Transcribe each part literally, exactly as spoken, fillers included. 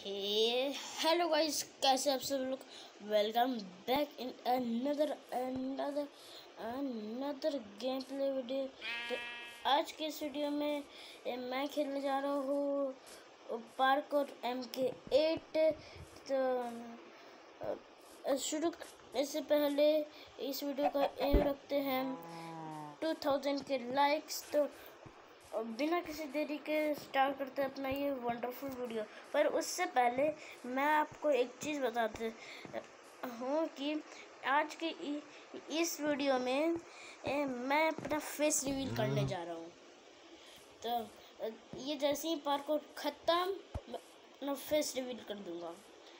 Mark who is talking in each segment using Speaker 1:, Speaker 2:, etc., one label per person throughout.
Speaker 1: हे hello guys, कैसे आप सब लोग। Welcome back in another another another game play video. तो आज के इस वीडियो में ए, मैं खेलने जा रहा हूँ पार्कोर एम के एट। तो अ, शुरू करने से पहले इस वीडियो का एम रखते हैं टू थाउजेंड के लाइक्स। तो बिना किसी देरी के स्टार्ट करते हैं अपना ये वंडरफुल वीडियो। पर उससे पहले मैं आपको एक चीज़ बताते हूँ कि आज के इस वीडियो में ए, मैं अपना फेस रिवील करने जा रहा हूँ। तो ये जैसे ही पार्कोर ख़त्म मैं अपना फेस रिवील कर दूँगा।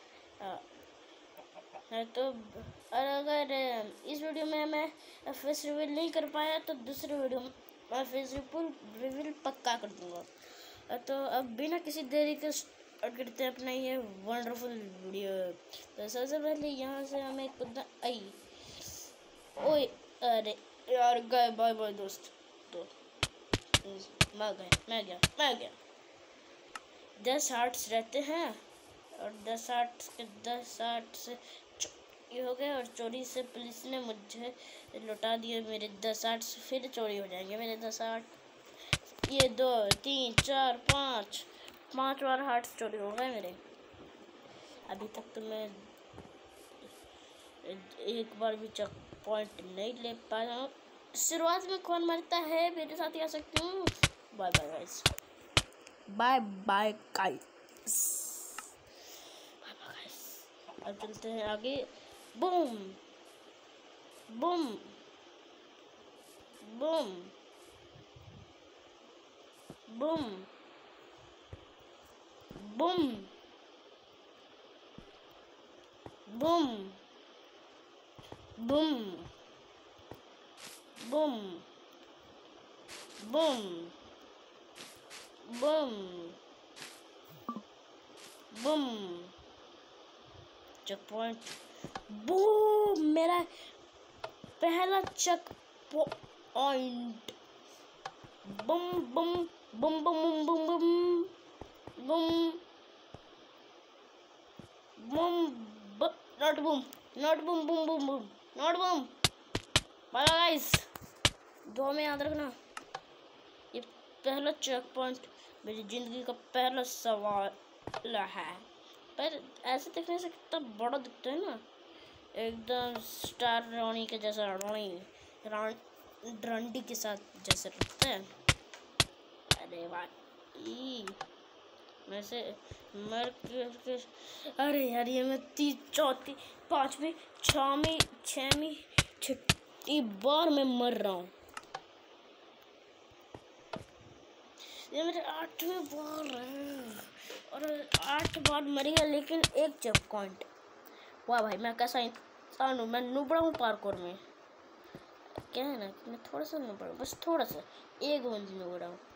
Speaker 1: तो अगर इस वीडियो में मैं फेस रिवील नहीं कर पाया तो दूसरे वीडियो में मैं फेस रिवील पक्का कर दूंगा। तो अब बिना किसी देरी के स्टार्ट करते हैं अपना ये वंडरफुल वीडियो। तो सबसे पहले यहाँ से हमें कूदना आई ओए अरे यार गए बाय बाय दोस्त। तो मैं गया मैं गया मैं गया दस हार्ट्स रहते हैं और दस हार्ट्स के दस हार्ट से ये हो गए और चोरी से पुलिस ने मुझे लौटा दिए मेरे दस आठ। फिर चोरी हो जाएंगे मेरे दस आठ। ये दो तीन चार पाँच पाँच बार हार्ट चोरी हो गए मेरे। अभी तक तो मैं एक बार भी चेक पॉइंट नहीं ले पाया हूँ। शुरुआत में कौन मरता है मेरे साथ ही आ सकती हूँ। Bye bye guys, bye bye guys. अब चलते हैं आगे। Boom boom boom boom boom boom boom boom boom boom boom check point. Boom मेरा पहला check point. Bam bam bam bam bam bam bam bam not boom not boom boom boom boom not boom. Bye guys, दो में याद रखना ये पहला check point मेरी जिंदगी का पहला सवाल है। पर ऐसे देखने से कितना बड़ा दिखता है ना, एकदम स्टार रानी के जैसा। रानी रंडी के साथ जैसे लगता है। अरे भाई मैं से मर के अरे यार ये मैं तीस चौथी पाँचवीं छवीं छवीं छठी बार मैं मर रहा हूँ। ये मेरे आठवीं बार है और आठ बार मरी है लेकिन एक चेक पॉइंट। वाह भाई मैं कैसा इंसान हूँ। मैं नुबड़ा हूँ पार्कोर में। क्या है ना मैं थोड़ा सा नुबड़ा हूँ, बस थोड़ा सा एक बंद नुबड़ा हूँ।